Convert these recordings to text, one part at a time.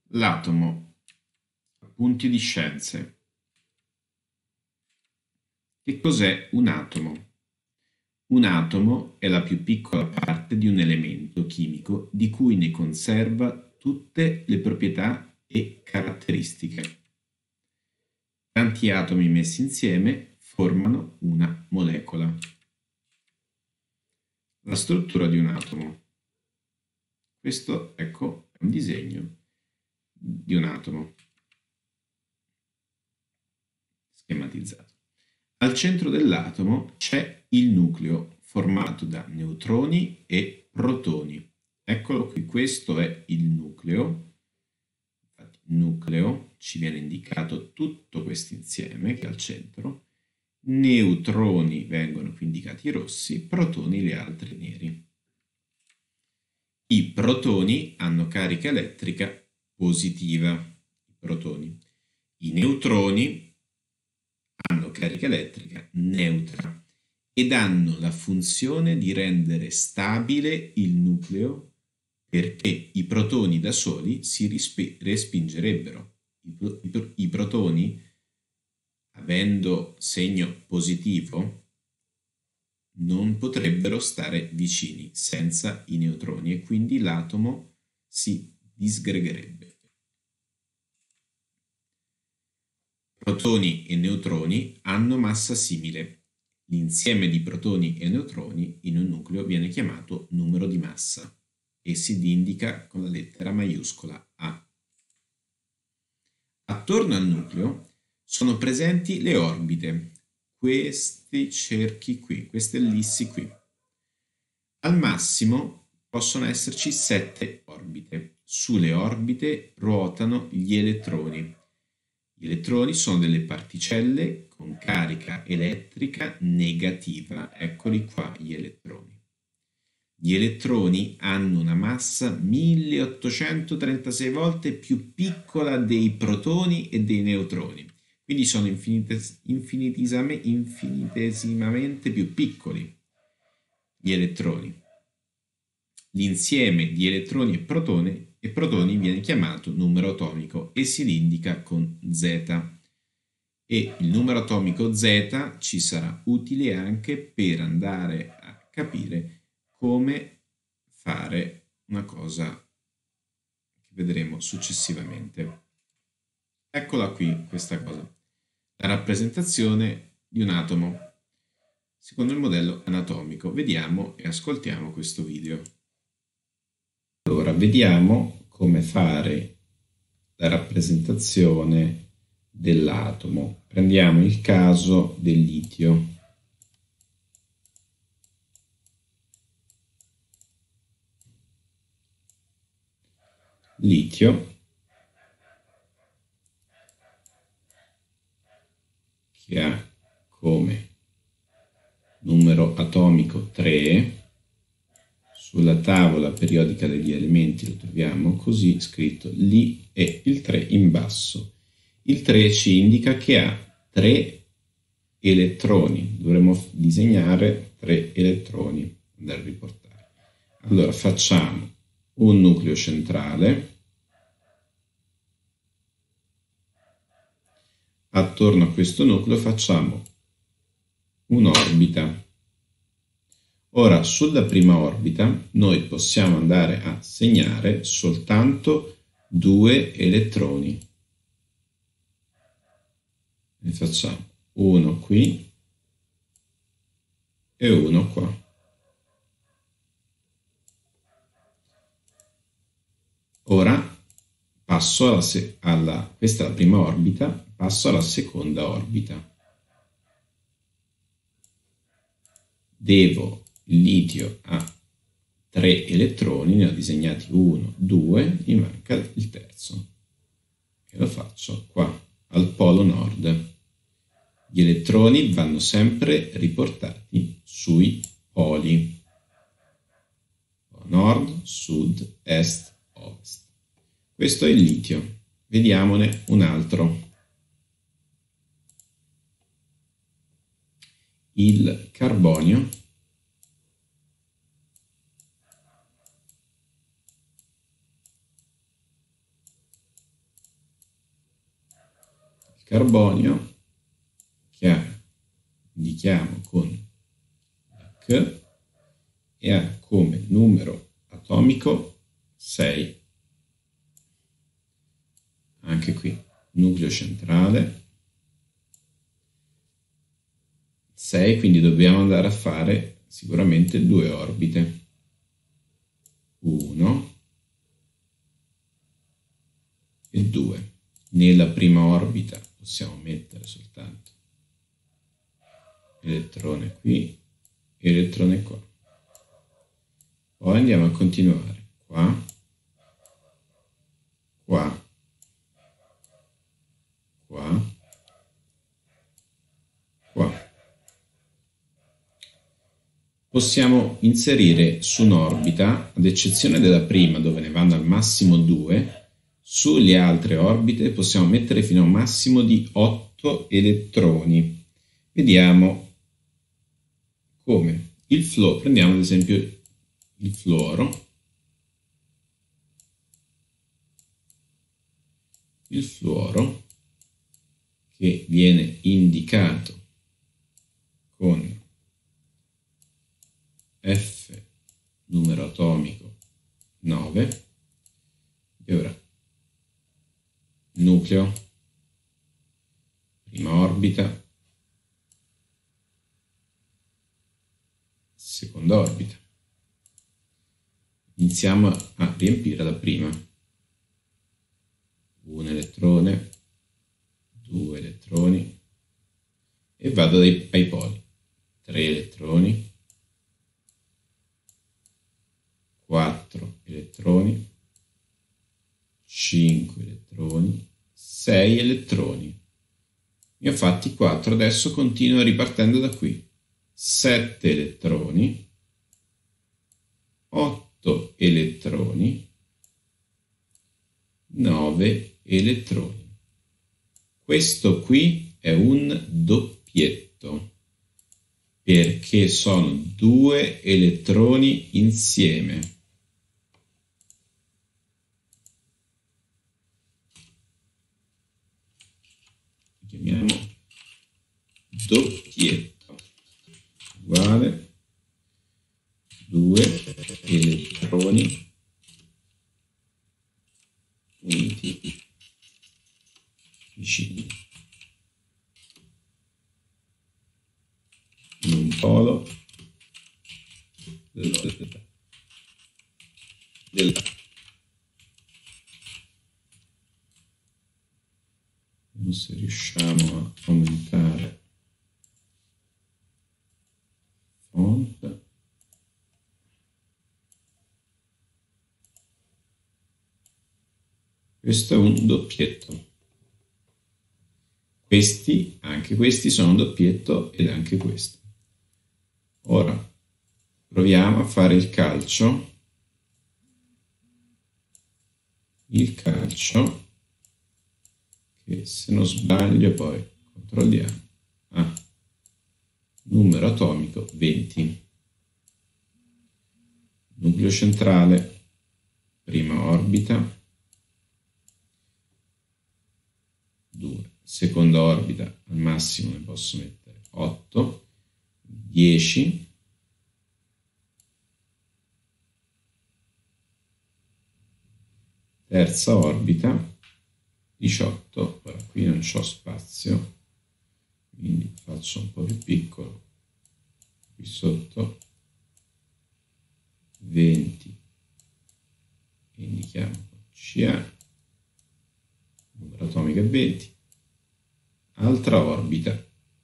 L'atomo, appunti di scienze. Che cos'è un atomo? Un atomo è la più piccola parte di un elemento chimico di cui ne conserva tutte le proprietà e caratteristiche. Tanti atomi messi insieme formano una molecola. La struttura di un atomo. Questo, ecco, è un disegno di un atomo schematizzato. Al centro dell'atomo c'è il nucleo formato da neutroni e protoni. Eccolo qui, questo è il nucleo. Infatti, nucleo ci viene indicato tutto questo insieme che è al centro. Neutroni vengono qui indicati rossi, protoni le altre neri. I protoni hanno carica elettrica positiva. I protoni. I neutroni hanno carica elettrica neutra ed hanno la funzione di rendere stabile il nucleo perché i protoni da soli si respingerebbero. I protoni, avendo segno positivo, non potrebbero stare vicini senza i neutroni e quindi l'atomo si disgregherebbe. Protoni e neutroni hanno massa simile. L'insieme di protoni e neutroni in un nucleo viene chiamato numero di massa e si indica con la lettera maiuscola A. Attorno al nucleo sono presenti le orbite, questi cerchi qui, queste ellissi qui. Al massimo possono esserci 7 orbite. Sulle orbite ruotano gli elettroni. Gli elettroni sono delle particelle con carica elettrica negativa. Eccoli qua gli elettroni. Gli elettroni hanno una massa 1836 volte più piccola dei protoni e dei neutroni. Quindi sono infinitesimamente più piccoli gli elettroni. L'insieme di elettroni e protoni viene chiamato numero atomico e si indica con Z. E il numero atomico Z ci sarà utile anche per andare a capire come fare una cosa che vedremo successivamente. Eccola qui questa cosa, la rappresentazione di un atomo secondo il modello anatomico. Vediamo e ascoltiamo questo video. Allora, vediamo come fare la rappresentazione dell'atomo. Prendiamo il caso del litio. Litio, che ha come numero atomico 3, sulla tavola periodica degli elementi lo troviamo così scritto lì e il 3 in basso. Il 3 ci indica che ha 3 elettroni, dovremo disegnare 3 elettroni da riportare. Allora facciamo un nucleo centrale, attorno a questo nucleo facciamo un'orbita. Ora, sulla prima orbita noi possiamo andare a segnare soltanto 2 elettroni. Ne facciamo uno qui e uno qua. Ora passo questa è la prima orbita, passo alla seconda orbita. Il litio ha 3 elettroni, ne ho disegnati 1, 2, mi manca il terzo e lo faccio qua al polo nord. Gli elettroni vanno sempre riportati sui poli nord, sud, est, ovest. Questo è il litio. Vediamone un altro. Il carbonio. carbonio che indichiamo con H e ha come numero atomico 6. Anche qui nucleo centrale 6, quindi dobbiamo andare a fare sicuramente 2 orbite. 1 e 2. Nella prima orbita possiamo mettere soltanto elettrone qui e elettrone qua. Poi andiamo a continuare qua, qua, qua, qua. Possiamo inserire su un'orbita, ad eccezione della prima dove ne vanno al massimo 2, sulle altre orbite possiamo mettere fino a un massimo di 8 elettroni. Vediamo come. Il fluoro, prendiamo ad esempio il fluoro. Il fluoro che viene indicato con F numero atomico 9, e ora nucleo, prima orbita, seconda orbita. Iniziamo a riempire la prima. 1 elettrone, 2 elettroni e vado ai poli. 3 elettroni, 4 elettroni, 5 elettroni, 6 elettroni. Ne ho fatti 4, adesso continuo ripartendo da qui. 7 elettroni, 8 elettroni, 9 elettroni. Questo qui è un doppietto, perché sono 2 elettroni insieme. Chiamiamo doppietto, uguale 2 elettroni uniti vicini in un polo dell'altro. Vediamo se riusciamo a aumentare font. Questo è un doppietto. Anche questi sono un doppietto ed anche questo. Ora proviamo a fare il calcio. Il calcio, che se non sbaglio poi controlliamo. Numero atomico 20. Nucleo centrale, prima orbita, 2. Seconda orbita, al massimo ne posso mettere 8, 10, terza orbita, 18, ora qui non c'ho spazio, quindi faccio un po' più piccolo, qui sotto, 20, indichiamo Ca, numero atomico è 20, altra orbita.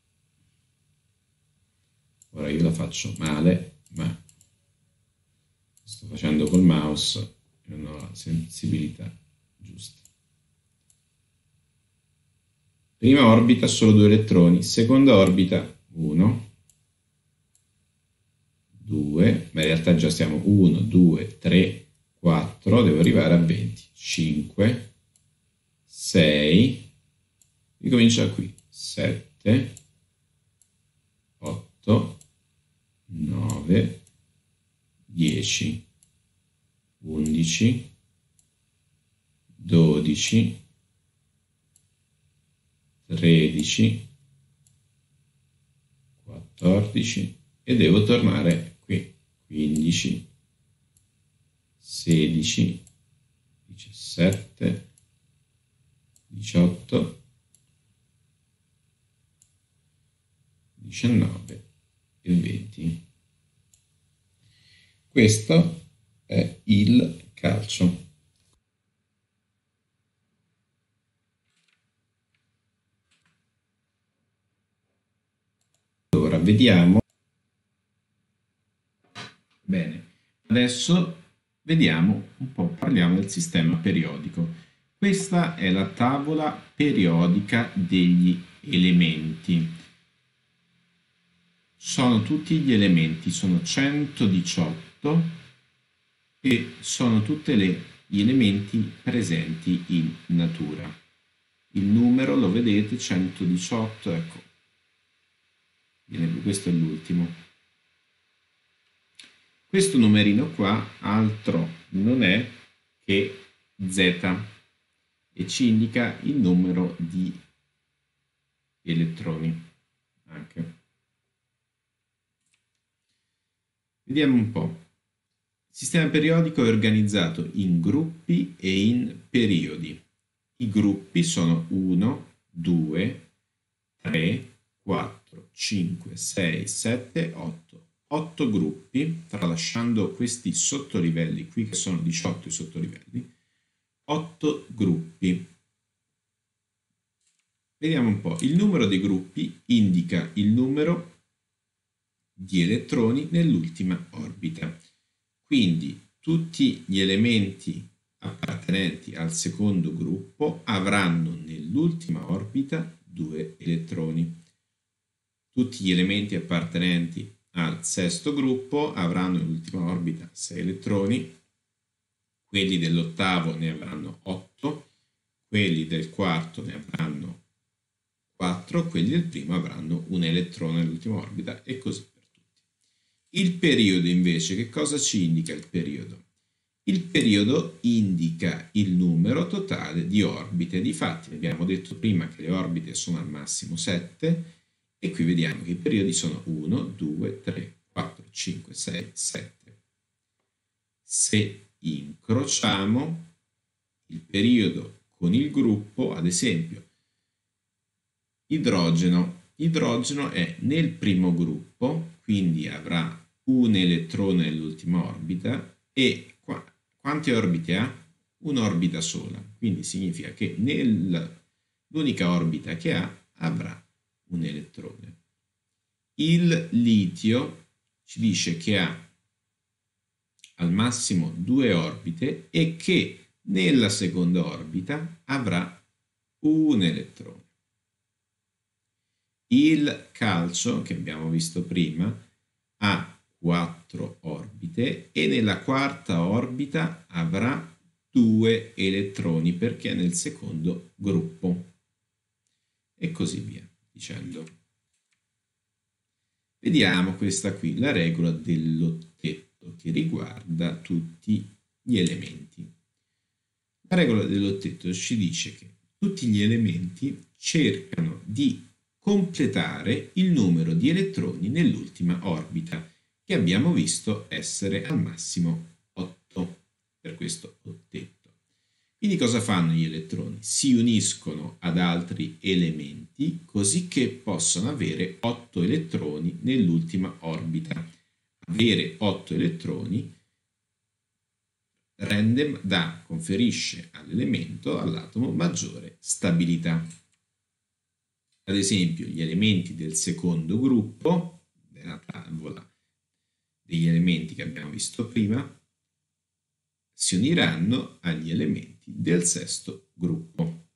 Ora io la faccio male, ma sto facendo col mouse e non ho la sensibilità giusta. Prima orbita solo 2 elettroni, seconda orbita 1, 2, ma in realtà già siamo 1, 2, 3, 4, devo arrivare a 20, 5, 6, ricomincia da qui, 7, 8, 9, 10, 11, 12, 13, 14 e devo tornare qui, 15, 16, 17, 18, 19 e 20. Questo è il calcio. Allora, vediamo. Bene, adesso vediamo un po', parliamo del sistema periodico. Questa è la tavola periodica degli elementi. Sono tutti gli elementi, sono 118 e sono tutti gli elementi presenti in natura. Il numero lo vedete, 118, ecco, questo è l'ultimo. Questo numerino qua altro non è che Z e ci indica il numero di elettroni anche. Vediamo un po'. Il sistema periodico è organizzato in gruppi e in periodi. I gruppi sono 1, 2, 3, 4, 5, 6, 7, 8. 8 gruppi, tralasciando questi sottolivelli qui che sono 18 i sottolivelli, 8 gruppi. Vediamo un po'. Il numero dei gruppi indica il numero di elettroni nell'ultima orbita. Quindi tutti gli elementi appartenenti al secondo gruppo avranno nell'ultima orbita 2 elettroni. Tutti gli elementi appartenenti al sesto gruppo avranno nell'ultima orbita 6 elettroni, quelli dell'ottavo ne avranno 8, quelli del quarto ne avranno 4, quelli del primo avranno un elettrone nell'ultima orbita e così per tutti. Il periodo invece, che cosa ci indica il periodo? Il periodo indica il numero totale di orbite. Difatti abbiamo detto prima che le orbite sono al massimo 7 e qui vediamo che i periodi sono 1, 2, 3, 4, 5, 6, 7. Se incrociamo il periodo con il gruppo, ad esempio, idrogeno è nel primo gruppo, quindi avrà un elettrone nell'ultima orbita e quante orbite ha? Un'orbita sola, quindi significa che nell'unica orbita che ha avrà un elettrone. Il litio ci dice che ha al massimo 2 orbite e che nella seconda orbita avrà un elettrone. Il calcio, che abbiamo visto prima, ha 4 orbite e nella quarta orbita avrà 2 elettroni perché è nel secondo gruppo. E così via dicendo. Vediamo questa qui, la regola dell'ottetto che riguarda tutti gli elementi. La regola dell'ottetto ci dice che tutti gli elementi cercano di completare il numero di elettroni nell'ultima orbita, che abbiamo visto essere al massimo 8 per questo ottetto. Quindi cosa fanno gli elettroni? Si uniscono ad altri elementi così che possano avere 8 elettroni nell'ultima orbita. Avere 8 elettroni conferisce all'elemento, all'atomo, maggiore stabilità. Ad esempio, gli elementi del secondo gruppo, della tavola degli elementi che abbiamo visto prima, si uniranno agli elementi del sesto gruppo.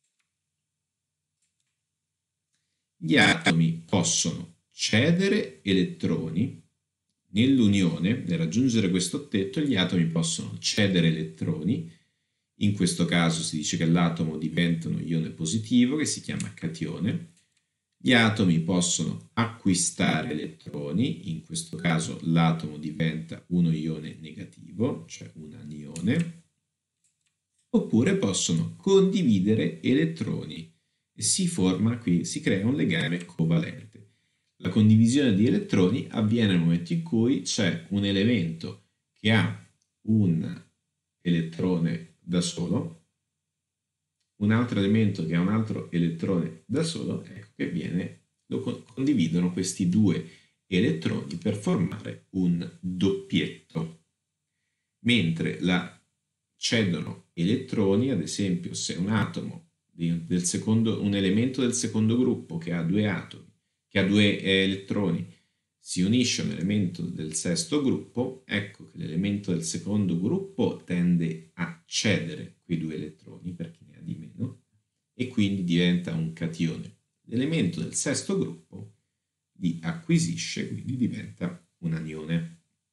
Gli atomi possono cedere elettroni nell'unione, nel raggiungere questo ottetto, gli atomi possono cedere elettroni. In questo caso si dice che l'atomo diventa un ione positivo che si chiama catione. Gli atomi possono acquistare elettroni, in questo caso l'atomo diventa uno ione negativo, cioè un anione, oppure possono condividere elettroni. e si forma qui, si crea un legame covalente. La condivisione di elettroni avviene nel momento in cui c'è un elemento che ha un elettrone da solo, un altro elemento che ha un altro elettrone da solo, ecco che condividono questi due elettroni per formare un doppietto. Mentre cedono elettroni, ad esempio se un atomo un elemento del secondo gruppo che ha due atomi, che ha due elettroni, si unisce a un elemento del sesto gruppo, ecco che l'elemento del secondo gruppo tende a cedere quei due elettroni perché ne ha di meno e quindi diventa un catione. L'elemento del sesto gruppo li acquisisce, quindi diventa un anione.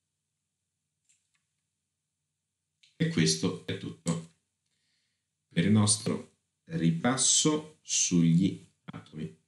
E questo è tutto per il nostro ripasso sugli atomi.